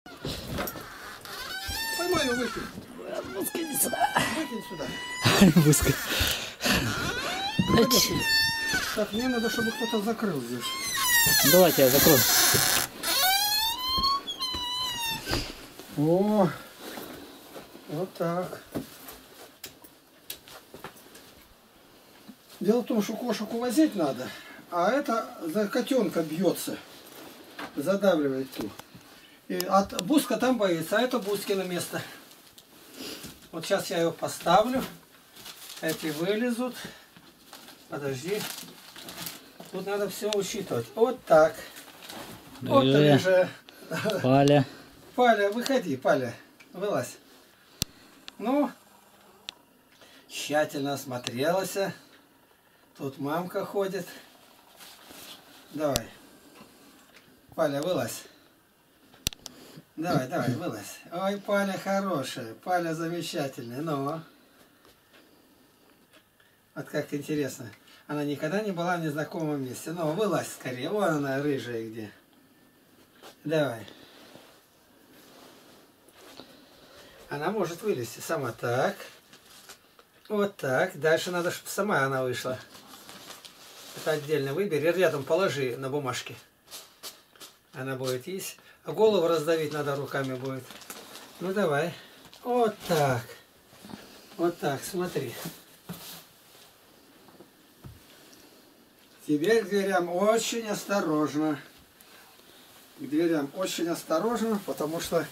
Поймай его, выкинь. Буска, иди сюда. Выкинь сюда. Буска. Так, мне надо, чтобы кто-то закрыл здесь. Давайте я закрою. О, вот так. Дело в том, что кошек увозить надо, а это за котенка бьется, задавливает ту. И от Буска там боится, а это Бускино место. Вот сейчас я его поставлю, эти вылезут. Подожди. Тут надо все учитывать. Вот так. Вот уже. Паля. Паля, выходи, Паля. Вылазь. Ну, тщательно осмотрелась. Тут мамка ходит. Давай. Паля, вылазь. Давай, давай, вылазь. Ой, Паля хорошая. Паля замечательная. Ну. Вот как интересно. Она никогда не была в незнакомом месте. Ну, вылазь скорее. Вон она, рыжая где. Давай. Она может вылезти сама. Так. Вот так. Дальше надо, чтобы сама она вышла. Это отдельно выбери. Рядом положи на бумажке. Она будет есть. А голову раздавить надо руками будет. Ну, давай. Вот так. Вот так, смотри. Теперь к дверям очень осторожно. К дверям очень осторожно, потому что...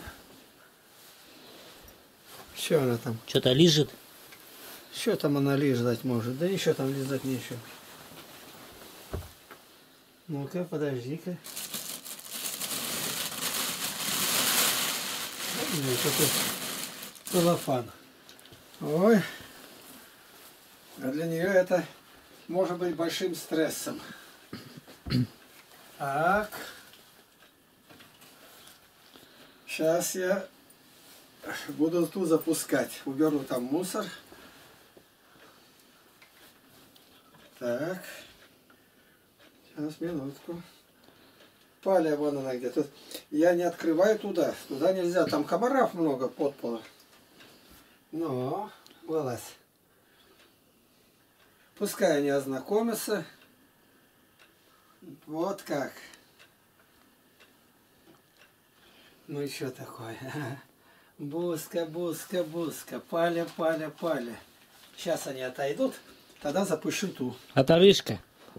Что она там? Что-то лежит. Что там она лизать может? Да еще там лизать нечего. Ну-ка, подожди-ка. Какой целлофан. Ой. А для нее это может быть большим стрессом. Так. Сейчас я буду тут запускать. Уберу там мусор. Так. Сейчас, минутку. Паля, вон она где-то. Я не открываю туда. Туда нельзя. Там комаров много под пола. Ну, вылазь. Пускай они ознакомятся. Вот как. Ну и что такое? Буска, буска, буска. Паля, Паля, Паля. Сейчас они отойдут. Тогда запущу ту. Это рыжка.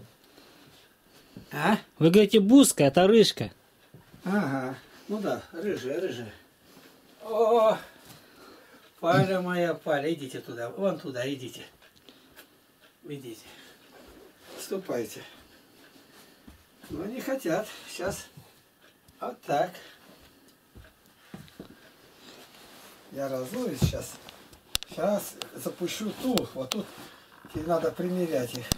А? Вы говорите буска, это рыжка. Ага. Ну да, рыжая, рыжая. О, Паля моя, Паля, идите туда. Вон туда, идите. Идите. Вступайте. Но они хотят. Сейчас. Вот так. Я разуюсь сейчас. Сейчас запущу ту. Вот тут надо примерять их.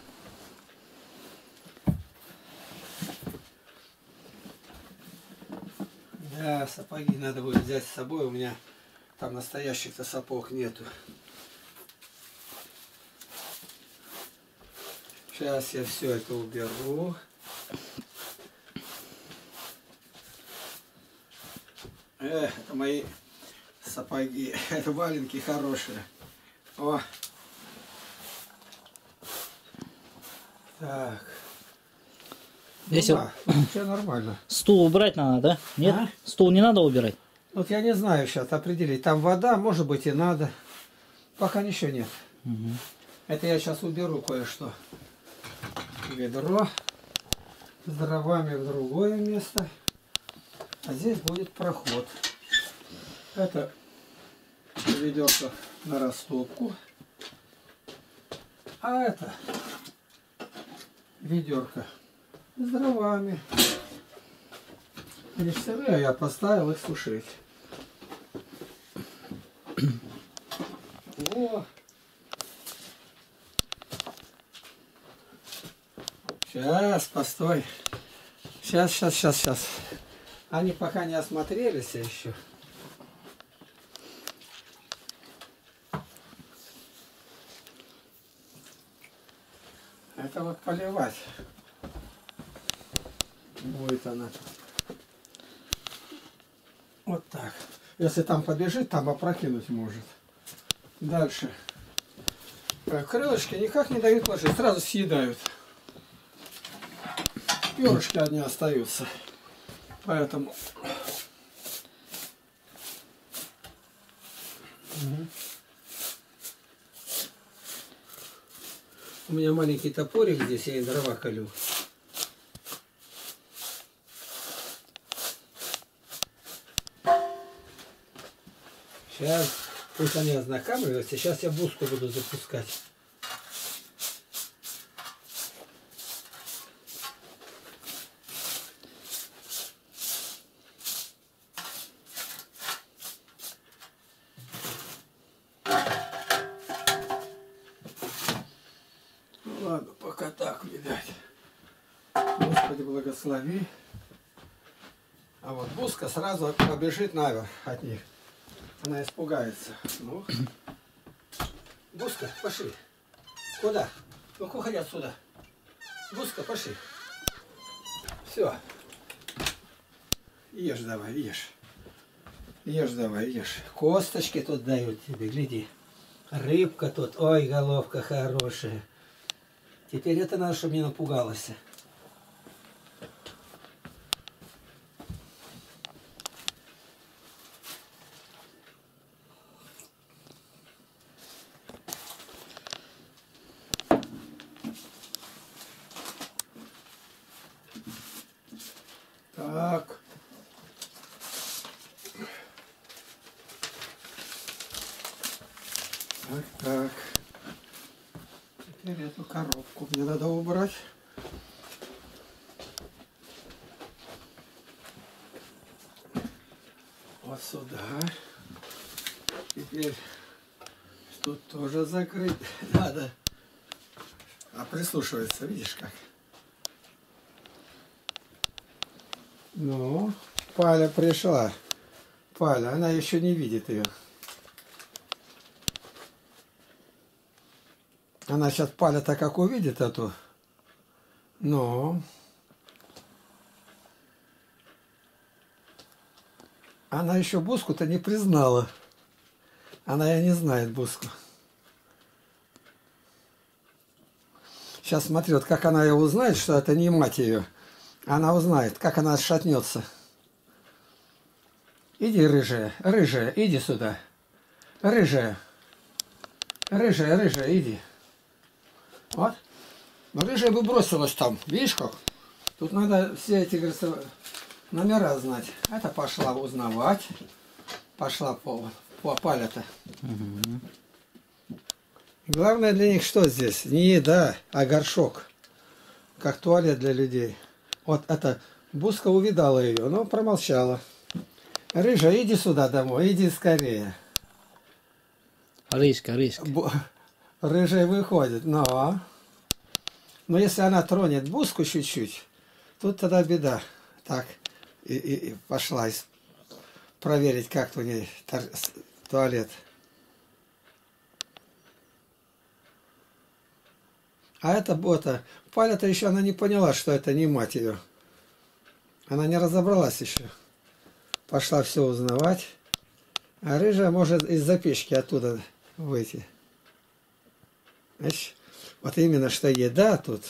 Да, сапоги надо будет взять с собой. У меня там настоящих-то сапог нету. Сейчас я все это уберу. Это мои сапоги. Это валенки хорошие. О. Так. Если все нормально. стул убрать надо, да? Нет? А? Стул не надо убирать? Вот я не знаю сейчас определить. Там вода, может быть, и надо. Пока ничего нет. Угу. Это я сейчас уберу кое-что. Ведро с дровами в другое место. А здесь будет проход. Это ведерко на растопку. А это ведерко с дровами. Они сырые, я поставил их сушить. О! Сейчас, постой. Сейчас. Они пока не осмотрелись еще. Это вот поливать будет она. Вот так. Если там побежит, там опрокинуть может. Дальше. Крылышки никак не дают ложить, сразу съедают. Перышки одни остаются. Поэтому... У меня маленький топорик здесь, я и дрова колю. Сейчас, пусть они ознакомливаются, сейчас я буску буду запускать. Ну ладно, пока так, видать. Господи, благослови. А вот буска сразу побежит наверх от них. Она испугается. Ну, Буска, пошли. Куда? Ну-ка, уходи отсюда. Буска, пошли. Все. Ешь давай, ешь. Ешь давай, ешь. Косточки тут дают тебе, гляди. Рыбка тут. Ой, головка хорошая. Теперь это надо, чтобы не напугалась. Так. Так. Теперь эту коробку мне надо убрать. Вот сюда. Теперь тут тоже закрыть надо. А прислушивается, видишь как? Ну, Паля пришла. Паля, она еще не видит ее. Она сейчас, Паля-то как увидит эту. Ну. Она еще буску-то не признала. Она и не знает буску. Сейчас смотри, вот как она ее узнает, что это не мать ее. Она узнает, как она шатнется. Иди, рыжая, рыжая, иди сюда. Рыжая. Рыжая, рыжая, иди. Вот. Но рыжая бы бросилась там. Видишь как? Тут надо все эти, говорится, номера знать. Это пошла узнавать. Пошла по Паля-то. Угу. Главное для них что здесь? Не еда, а горшок. Как туалет для людей. Вот это Буска увидала ее, но промолчала. Рыжая, иди сюда домой, иди скорее. Рыжка, рыжка. Рыжая выходит, но если она тронет Буску чуть-чуть, тут тогда беда. Так, и пошла проверить, как у ней туалет. А это бота. Паля-то еще она не поняла, что это не мать ее. Она не разобралась еще. Пошла все узнавать. А рыжая может из-за печки оттуда выйти. Значит, вот именно что еда тут.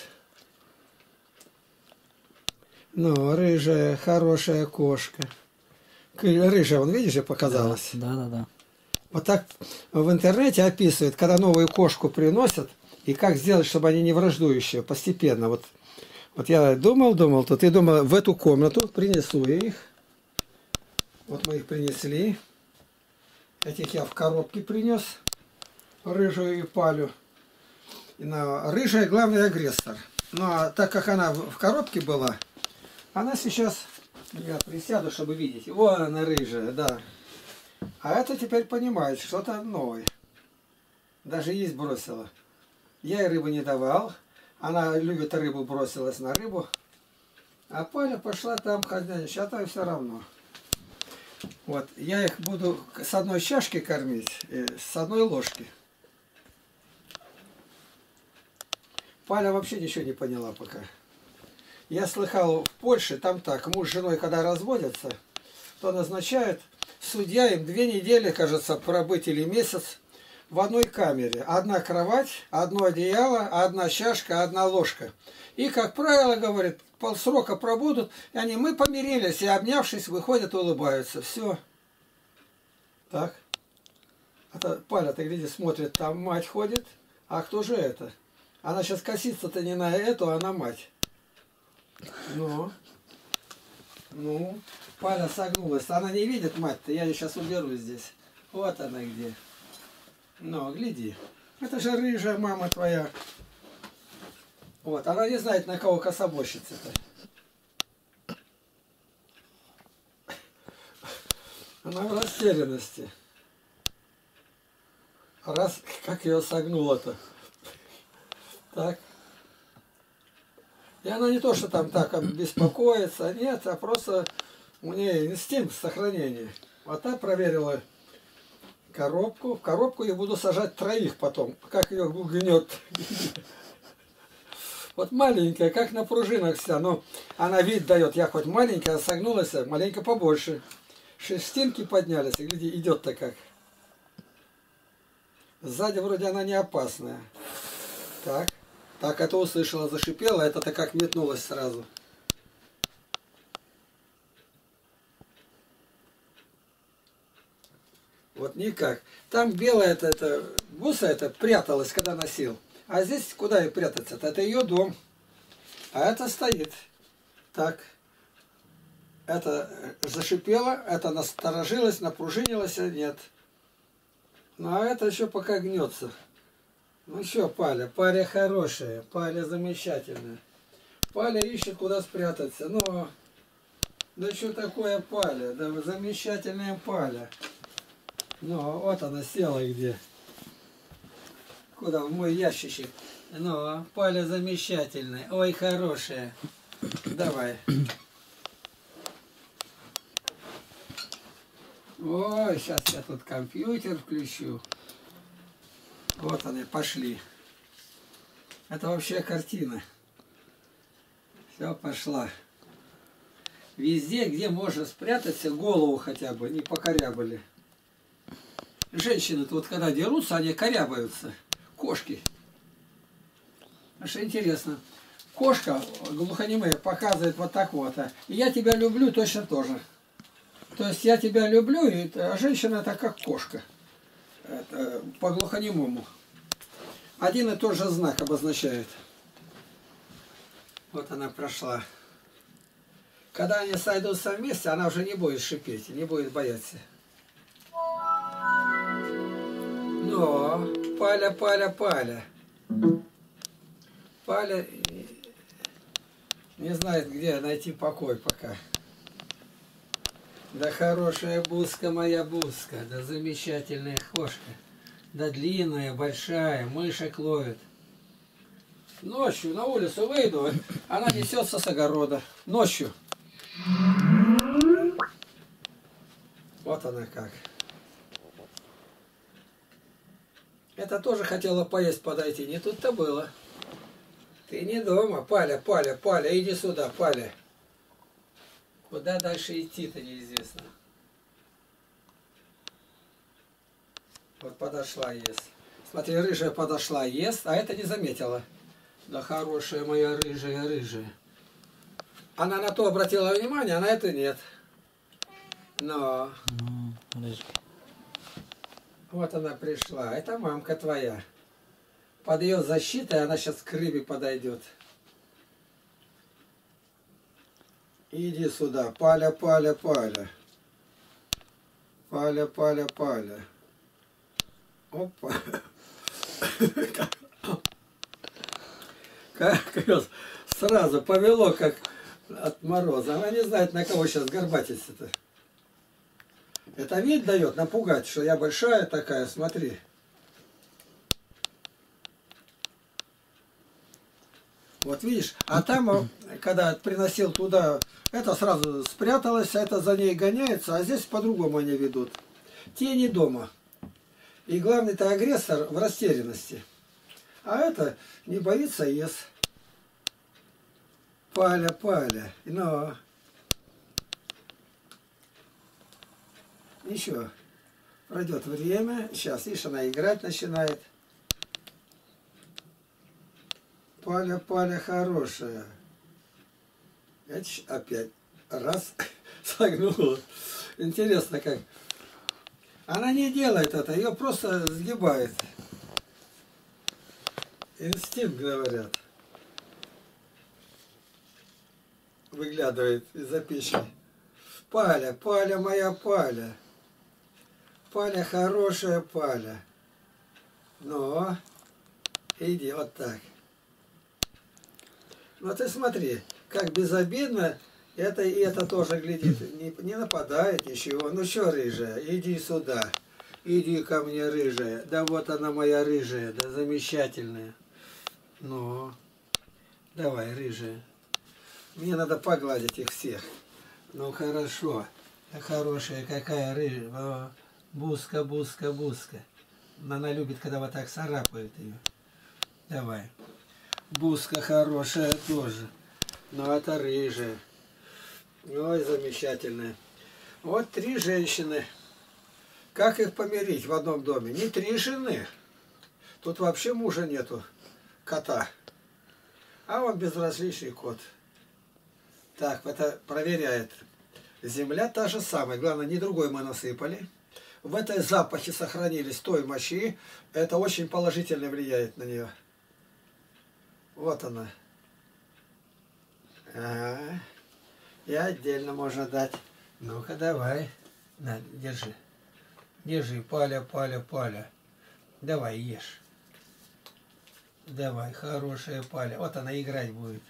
Ну, рыжая, хорошая кошка. Рыжая, вон, видишь, показалась? Да. Вот так в интернете описывают, когда новую кошку приносят, и как сделать, чтобы они не враждующие, постепенно. Вот я думал тут, и думал, в эту комнату принесу их. Вот мы их принесли. Этих я в коробке принес. Рыжую и Палю. Рыжая главный агрессор. Ну а так как она в коробке была, она сейчас... Я присяду, чтобы видеть. Вон она рыжая, да. А это теперь понимает, что-то новое. Даже есть бросила. Я ей рыбу не давал. Она любит рыбу, бросилась на рыбу. А Паля пошла там хозяйничать, а то все равно. Вот, я их буду с одной чашки кормить, с одной ложки. Паля вообще ничего не поняла пока. Я слыхал, в Польше там так, муж с женой, когда разводятся, то назначает судья им 2 недели, кажется, пробыть или месяц в одной камере. Одна кровать, одно одеяло, одна чашка, одна ложка. И, как правило, говорит, полсрока пробудут, и они, мы помирились, и, обнявшись, выходят и улыбаются. Все. Так. Это Паля, ты гляди, смотрит, там мать ходит. А кто же это? Она сейчас косится-то не на эту, а на мать. Ну, Паля согнулась. Она не видит мать-то, я ее сейчас уберу здесь. Вот она где. Ну, гляди. Это же рыжая мама твоя. Вот, она не знает, на кого кособощится-то. Она в растерянности. Раз, как ее согнуло-то. Так. И она не то, что там так беспокоится, нет, а просто у нее инстинкт сохранения. Вот та проверила коробку. В коробку я буду сажать 3 потом. Как ее гнет. Вот маленькая, как на пружинах вся. Но она вид дает. Я хоть маленькая, согнулась, маленько побольше. Шерстинки поднялись. И гляди, идет-то как. Сзади вроде она не опасная. Так. Так, это услышала, зашипела, это-то как метнулась сразу. Вот никак. Там белая это гуса это пряталась, когда носил. А здесь куда ей прятаться-то? Это ее дом. А это стоит. Так. Это зашипела, это насторожилась, напружинилась, а нет. Ну а это еще пока гнется. Ну что, Паля? Паля хорошая, Паля замечательная. Паля ищет, куда спрятаться. Но, да что такое Паля? Да замечательная Паля. Ну, вот она села где. Куда? В мой ящичек. Ну, Паля замечательная. Ой, хорошая. Давай. Ой, сейчас я тут компьютер включу. Вот они, пошли. Это вообще картина. Все, пошла. Везде, где можно спрятаться, голову хотя бы, не покорябали. Женщины-то вот когда дерутся, они корябаются. Кошки. А что интересно. Кошка, глухонемая, показывает вот так вот. И я тебя люблю точно тоже. То есть я тебя люблю, а женщина это как кошка. Это по глухонемому. Один и тот же знак обозначает. Вот она прошла. Когда они сойдутся вместе, она уже не будет шипеть, не будет бояться. Но, Паля, Паля, Паля. Паля не знает, где найти покой пока. Да хорошая бузка моя бузка, да замечательная кошка, да длинная, большая, мышек ловит. Ночью на улицу выйду, она несется с огорода. Ночью. Вот она как. Это тоже хотела поесть подойти, не тут-то было. Ты не дома, Паля, Паля, Паля, иди сюда, Паля. Куда дальше идти-то неизвестно. Вот подошла, ест. Смотри, рыжая подошла, ест, а это не заметила. Да хорошая моя рыжая, рыжая. Она на то обратила внимание, а на это нет. Но... Вот она пришла. Это мамка твоя. Под ее защитой она сейчас к рыбе подойдет. Иди сюда. Паля, Паля, Паля. Паля, Паля, Паля. Опа. Как ее сразу повело, как от мороза. Она не знает, на кого сейчас горбатиться-то. Это вид дает напугать, что я большая такая, смотри. Вот видишь, а там, когда приносил туда, это сразу спряталось, а это за ней гоняется, а здесь по-другому они ведут. Тени дома. И главный-то агрессор в растерянности. А это не боится ест. Паля, Паля. Но... Ничего. Пройдет время. Сейчас, видишь, она играть начинает. Паля, Паля хорошая. Опять. Раз. Согнула. Интересно как. Она не делает это, ее просто сгибает. Инстинкт, говорят. Выглядывает из-за печи. Паля, Паля, моя Паля. Паля, хорошая Паля. Ну, иди вот так. Ну ты смотри, как безобидно это и это тоже глядит. Не нападает ничего. Ну что, рыжая, иди сюда. Иди ко мне, рыжая. Да вот она моя рыжая, да замечательная. Ну, давай, рыжая. Мне надо погладить их всех. Ну хорошо. Хорошая какая рыжая. Буска, буска, буска. Она любит, когда вот так царапают ее. Давай. Буска хорошая тоже. Но это рыжая. Ой, замечательная. Вот 3 женщины. Как их помирить в одном доме? Не 3 жены. Тут вообще мужа нету. Кота. А он безразличный кот. Так, это проверяет. Земля та же самая. Главное, не другой мы насыпали. В этой запахе сохранились той мочи. Это очень положительно влияет на нее. Вот она. Ага. И отдельно можно дать. Ну-ка, давай. На, держи. Держи, Паля, Паля, Паля. Давай, ешь. Давай, хорошая Паля. Вот она играть будет.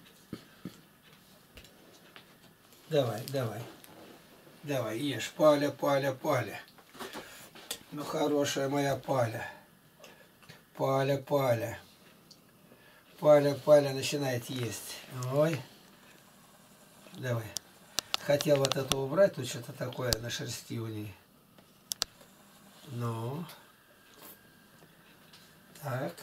Давай, давай. Давай, ешь. Паля, Паля, Паля. Ну, хорошая моя Паля. Паля, Паля. Паля, Паля начинает есть. Ой. Давай. Хотел вот это убрать, тут что-то такое на шерсти у ней. Ну. Так.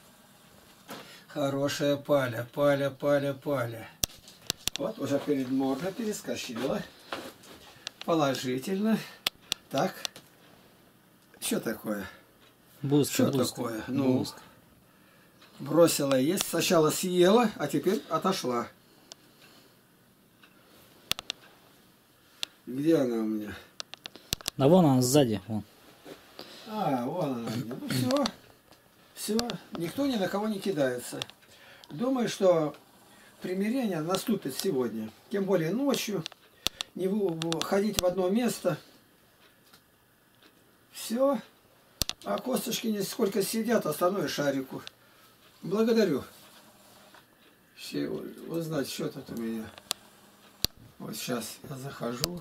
Хорошая Паля. Паля, Паля, Паля. Вот уже перед мордой перескочила. Положительно. Так. Что такое? Буска, Что буска. такое? Ну, Буска. бросила есть. Сначала съела, а теперь отошла. Где она у меня? А вон она сзади. Вон. А, вон она. Ну все. Все. Никто ни на кого не кидается. Думаю, что примирение наступит сегодня. Тем более ночью. Не ходить в одно место. Все. А косточки не сколько сидят, остальное шарику. Благодарю. Все узнать, что тут у меня. Вот сейчас я захожу.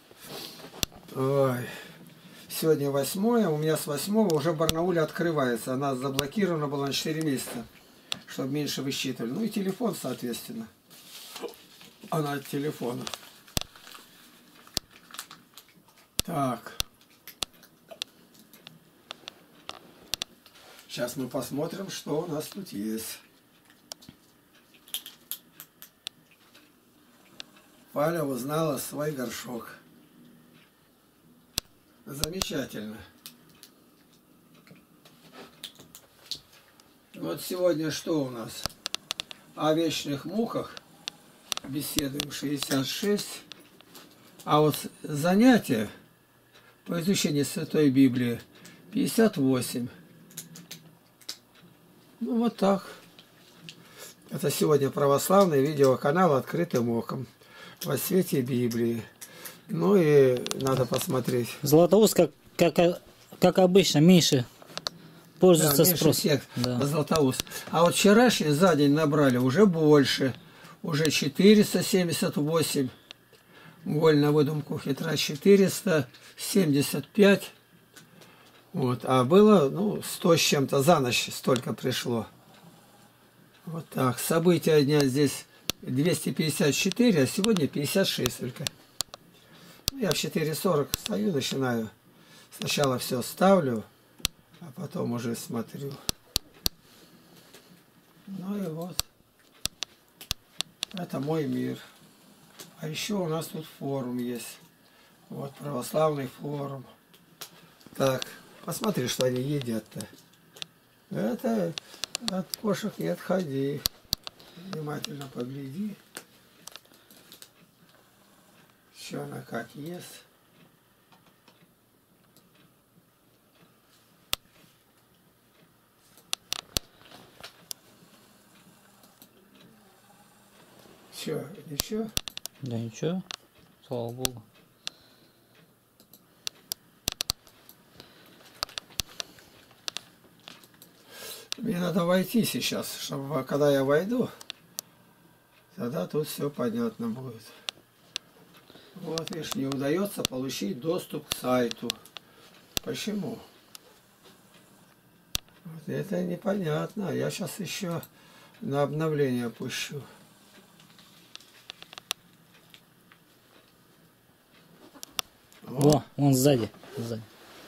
Ой. Сегодня 8-е, у меня с 8-го уже в Барнауле открывается. Она заблокирована была на 4 месяца, чтобы меньше высчитывали. Ну и телефон, соответственно. Она от телефона. Так. Сейчас мы посмотрим, что у нас тут есть. Паля узнала свой горшок. Замечательно. Вот сегодня что у нас? О вечных муках беседуем 66. А вот занятия по изучению Святой Библии 58. Ну вот так. Это сегодня православный видеоканал «Открытым оком» во свете Библии. Ну и надо посмотреть. Златоуст, как обычно, меньше пользуется меньше спросом. всех Да. Златоуст. А вот вчерашний за день набрали уже больше. Уже 478. Голь на выдумку хитра 475. Вот. А было, ну, 100 с чем-то за ночь столько пришло. Вот так. События дня здесь 254, а сегодня 56 только. Я в 4:40 стою, начинаю. Сначала все ставлю, а потом уже смотрю. Ну и вот. Это мой мир. А еще у нас тут форум есть. Вот православный форум. Так, посмотри, что они едят-то. Это от кошек не отходи. Внимательно погляди. Что она как ест. Что, еще? Да ничего, слава богу. Мне надо войти сейчас, чтобы когда я войду, тогда тут все понятно будет. Вот, видишь, не удается получить доступ к сайту. Почему? Вот это непонятно. Я сейчас еще на обновление пущу. Во, он сзади. Сзади.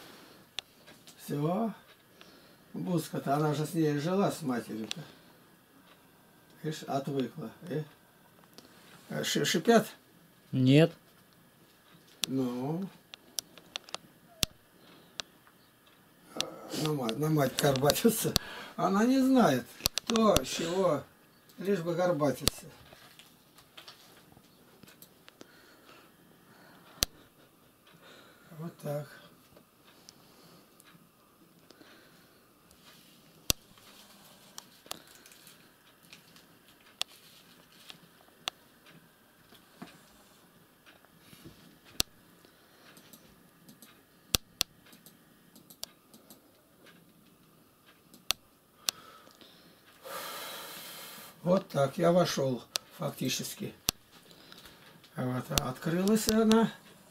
Все. Буска-то, она же с ней жила, с матерью-то. Видишь, отвыкла. Шипят? Нет. Ну. На мать горбатится. Она не знает, кто, чего, лишь бы горбатиться. Вот так. Вот так, я вошел фактически. Вот, открылась она.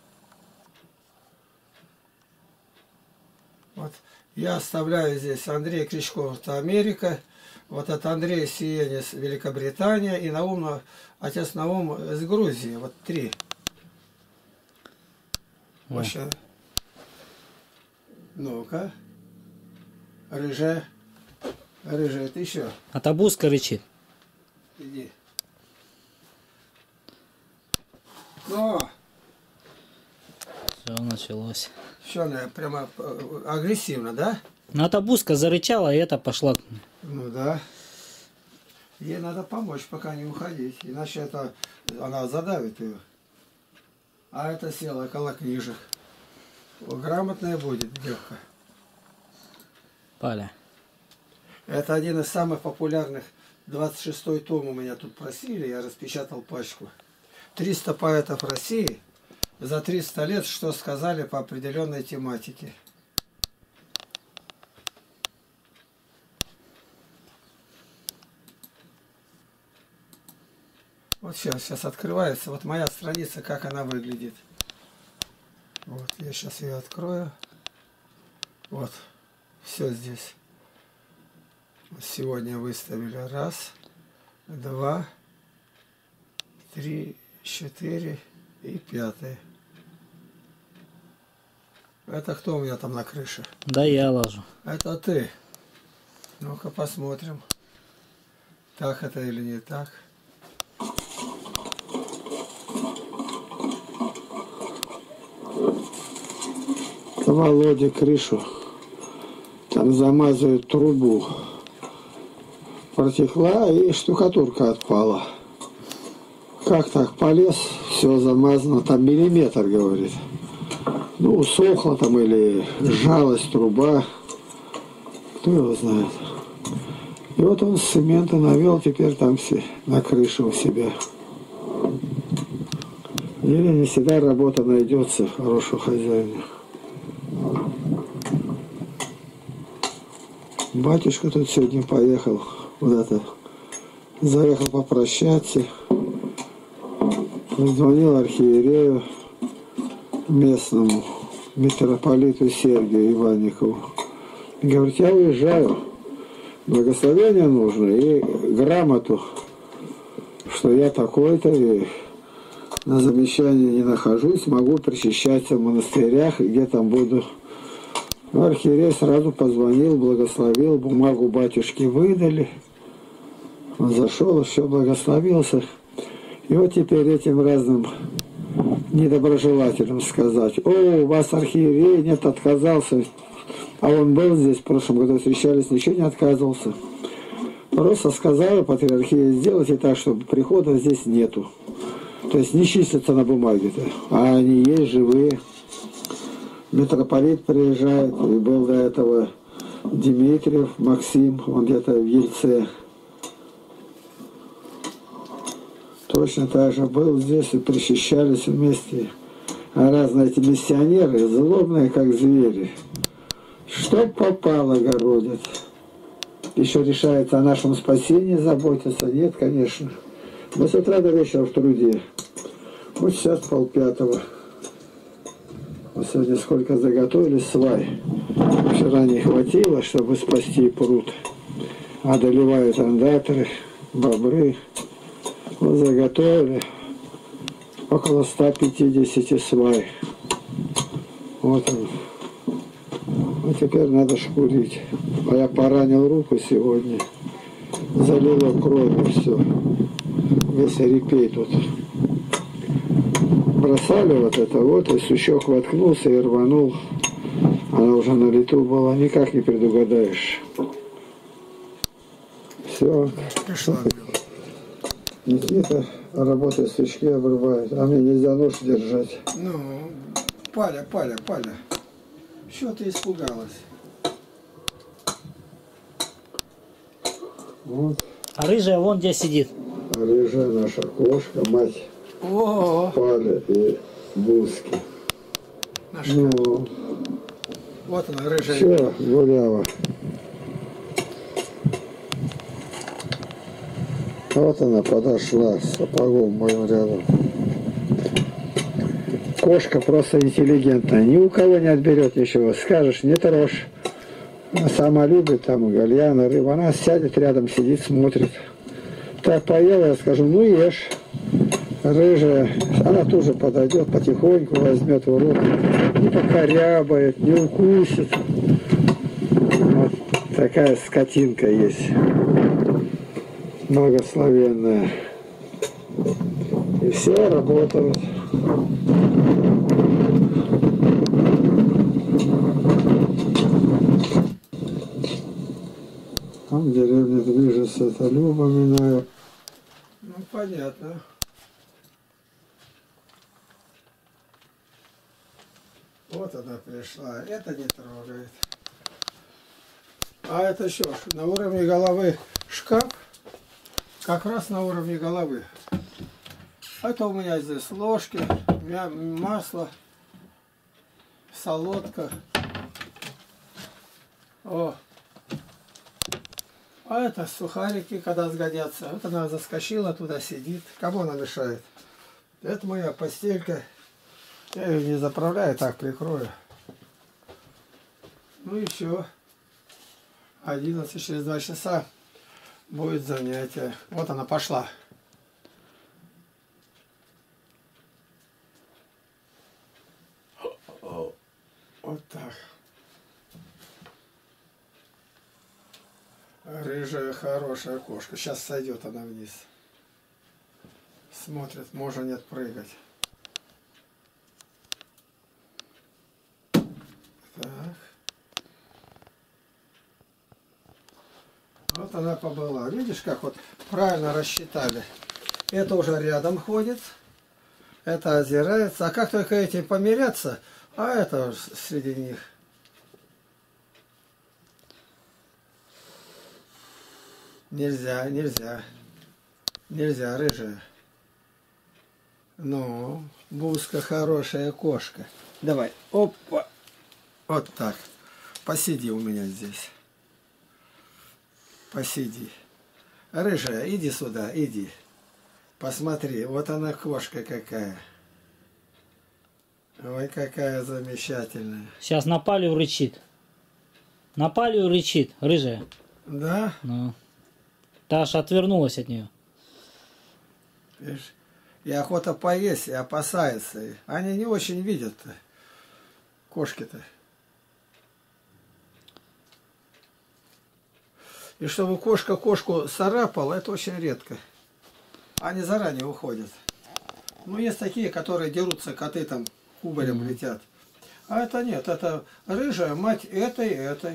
Вот, я оставляю здесь Андрей Кричков, это Америка. Вот это Андрей Сиенис, Великобритания. И Наум, отец Наум из Грузии. Вот 3. Вообще. Ну-ка. Рыжая. Рыжая, ты еще. А табуска рычит. Иди. О! Все началось. Что она прямо агрессивно, да? Ну, а табуска зарычала, и это пошла. Ну да. Ей надо помочь, пока не уходить. Иначе это она задавит ее. А это села около книжек. Грамотная будет девка. Паля. Это один из самых популярных. 26-й том у меня тут просили, я распечатал пачку. 300 поэтов России за 300 лет, что сказали по определенной тематике. Вот сейчас открывается. Вот моя страница, как она выглядит. Вот, я сейчас ее открою. Вот, все здесь. Сегодня выставили 1, 2, 3, 4 и 5. Это кто у меня там на крыше? Да я ложу. Это ты. Ну-ка посмотрим, так это или не так. Володя крышу. Там замазывают трубу. Протекла и штукатурка отпала. Как так полез, все замазано, там миллиметр, говорит. Ну, усохла там или сжалась труба. Кто его знает. И вот он с цемента навел теперь там все на крышу у себя. Или не всегда работа найдется хорошего хозяина. Батюшка тут сегодня поехал куда-то. Заехал попрощаться. Позвонил архиерею местному, митрополиту Сергию Иванникову. Говорит, я уезжаю. Благословение нужно и грамоту, что я такой-то и на замещании не нахожусь, могу причащаться в монастырях, где там буду. Ну, архиерей сразу позвонил, благословил, бумагу батюшке выдали. Он зашел, все благословился. И вот теперь этим разным недоброжелателям сказать: о, у вас архиерей нет, отказался. А он был здесь в прошлом году, встречались, ничего не отказывался. Просто сказал патриархии: сделайте так, чтобы прихода здесь нету. То есть не числятся на бумаге-то, а они есть живые. Митрополит приезжает, и был до этого Дмитриев Максим, он где-то в Ельце. Точно так же был здесь и причащались вместе. А разные эти миссионеры, злобные как звери. Что попало, городят. Еще решается о нашем спасении заботиться? Нет, конечно. Мы с утра до вечера в труде. Вот сейчас 4:30. Вот сегодня сколько заготовили свай. Вчера не хватило, чтобы спасти пруд. Одолевают андаторы, бобры. Вот заготовили около 150 свай. Вот он. А теперь надо шкурить. А я поранил руку сегодня. Залило кровью все. Весь репей тут. Бросали вот это вот, и сучок воткнулся и рванул. Она уже на лету была, никак не предугадаешь. Все. Пришла. Никита работает, свечки обрывает, а мне нельзя нож держать. Ну, Паля. Что ты испугалась? Вот. А рыжая вон где сидит. Рыжая наша кошка, мать О, Паля и Буски. наша. Ну, Вот она, рыжая. все, гуляла. Вот она подошла с сапогом моим рядом. Кошка просто интеллигентная, ни у кого не отберет ничего. Скажешь, не трожь. Она сама любит там гальяна, рыбу. Она сядет рядом, сидит, смотрит. Так поела, я скажу: ну ешь. Рыжая, она тоже подойдет, потихоньку возьмет в рот. Не покорябает, не укусит. Вот такая скотинка есть. Благословенная. И все работают. Там в деревне движется, это Люба Минаев. Ну, понятно. Вот она пришла. Это не трогает. А это что ж, на уровне головы шкаф? Как раз на уровне головы. Это у меня здесь ложки, масло, солодка. О. А это сухарики, когда сгодятся. Вот она заскочила, туда сидит. Кому она мешает? Это моя постелька. Я ее не заправляю, так прикрою. Ну и все. 11 через 2 часа будет занятие. Вот она пошла. Вот так. Рыжая хорошая кошка. Сейчас сойдет она вниз. Смотрит, можно нет прыгать. Так. Вот она побыла. Видишь, как вот правильно рассчитали. Это уже рядом ходит. Это озирается. А как только эти помирятся, а это среди них. Нельзя, рыжая. Ну, Буска хорошая кошка. Давай, опа. Вот так. Посиди у меня здесь. Посиди. Рыжая, иди сюда, иди. Посмотри, вот она кошка какая. Ой, какая замечательная. Сейчас на палю рычит. На палю рычит, рыжая. Да? Ну. Та аж отвернулась от нее. Видишь? И охота поесть, и опасается. Они не очень видят-то. Кошки-то. И чтобы кошка кошку царапала, это очень редко. Они заранее уходят. Ну, есть такие, которые дерутся, коты там кубарем летят. А это нет, это рыжая мать этой и этой.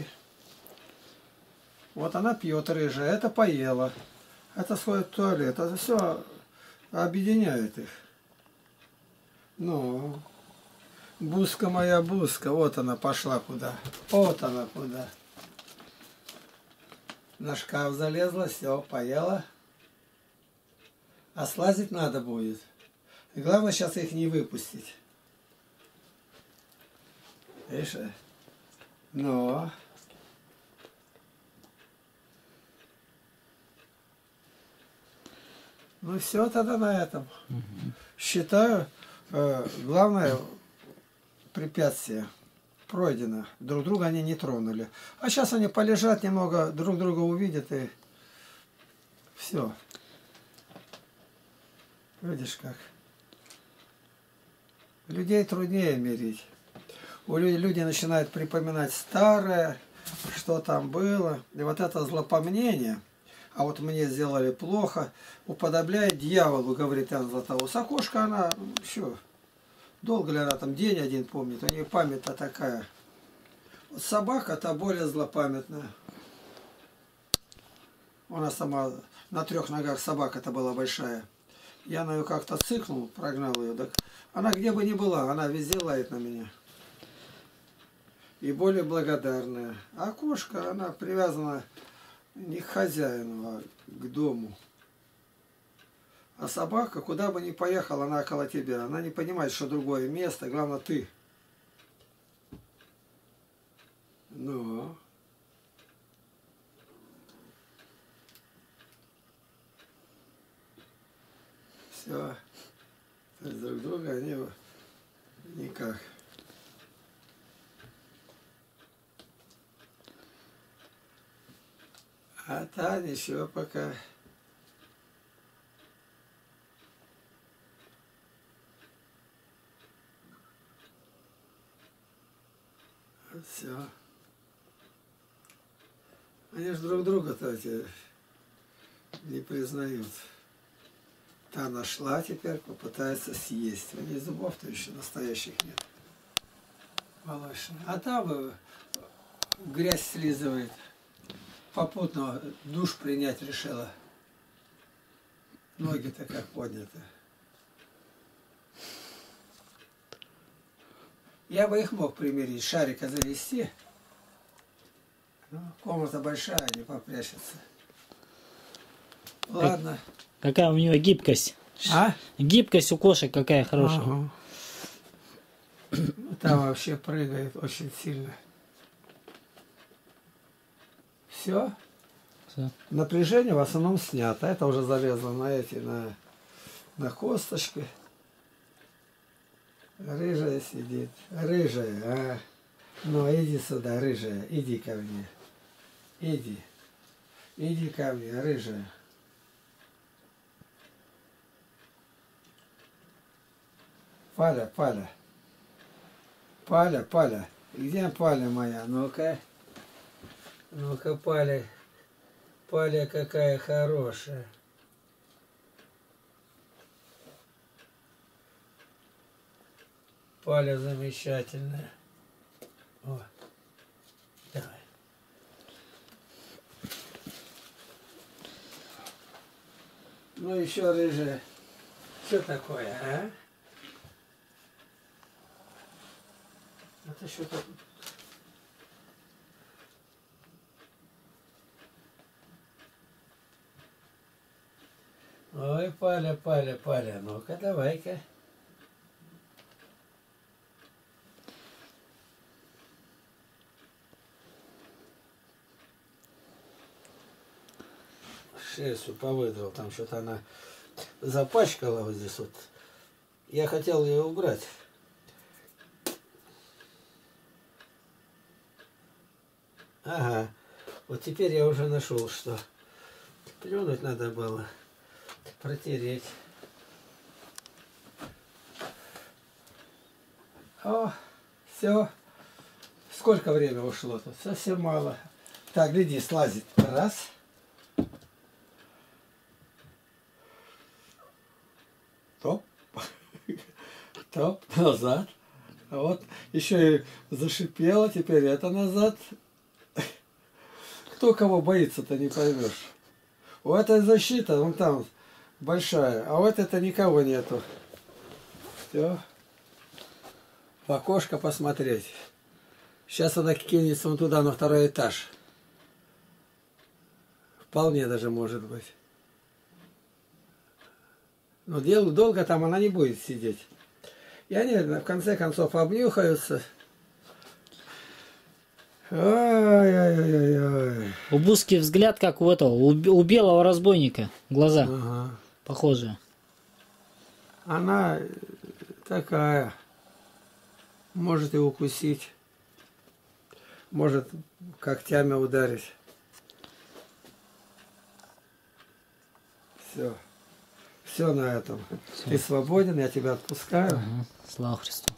Вот она пьет рыжая, это поела. Это сходит в туалет. Это все объединяет их. Ну, Буска моя Буска, вот она пошла куда. Вот она куда. На шкаф залезла, все, поела. А слазить надо будет. И главное сейчас их не выпустить. Видишь? Ну. Ну все тогда на этом. Считаю, главное препятствие пройдено. Друг друга они не тронули. А сейчас они полежат немного, друг друга увидят и все. Видишь как? Людей труднее мирить. Люди начинают припоминать старое, что там было. И вот это злопомнение, а вот мне сделали плохо, уподобляет дьяволу, говорит Иоанн Златоуст. А кошка, она, что, долго ли она там, день один помнит, у нее память-то такая. Вот собака-то более злопамятная. У нас сама на 3 ногах собака-то была большая. Я на нее как-то цыкнул, прогнал ее. Так она где бы ни была, она везде лает на меня. И более благодарная. А кошка, она привязана не к хозяину, а к дому. А собака, куда бы ни поехала, она около тебя. Она не понимает, что другое место, главное ты. Ну. Все. Друг друга они никак. А та ничего пока. Все. Они же друг друга-то не признают. Та нашла теперь, попытается съесть. У нее зубов-то еще настоящих нет. Молочная. А там грязь слизывает. Попутно душ принять решила. Ноги-то как подняты. Я бы их мог примирить, шарика завести. Ну, комната большая, не попрячется. Ладно. Какая у нее гибкость. А? Гибкость у кошек какая хорошая. Ага. Там вообще прыгает очень сильно. Все. Всё. Напряжение в основном снято. Это уже залезло на косточки. Рыжая сидит. Рыжая, а? Ну, иди сюда, рыжая. Иди ко мне. Иди. Иди ко мне, рыжая. Паля, Паля. Паля, Паля. Где Паля моя? Ну-ка. Ну-ка, Паля. Паля какая хорошая. Паля замечательная. О, давай. Ну еще рыжая. Что такое, а? Это что-то... Ой, Паля, Паля, Паля, ну-ка, давай-ка. Шерстью повыдрал, там что-то она запачкала вот здесь вот. Я хотел ее убрать. Ага, вот теперь я уже нашел, что плюнуть надо было, протереть. О, все. Сколько времени ушло тут? Совсем мало. Так, гляди, слазит. Раз. Топ. Топ, назад. А вот еще и зашипело, теперь это назад. Кто кого боится-то, не поймешь. У этой защита, вон там, большая, а вот это никого нету. Все. В окошко посмотреть. Сейчас она кинется вон туда, на второй этаж. Вполне даже может быть. Но долго там она не будет сидеть. И они в конце концов обнюхаются. Ой-ой-ой-ой. У Буски взгляд как у этого, у белого разбойника. Глаза Ага. похожие. Она такая. Может и укусить. Может когтями ударить. Все. Все на этом. Ты свободен, я тебя отпускаю. Ага. Слава Христу.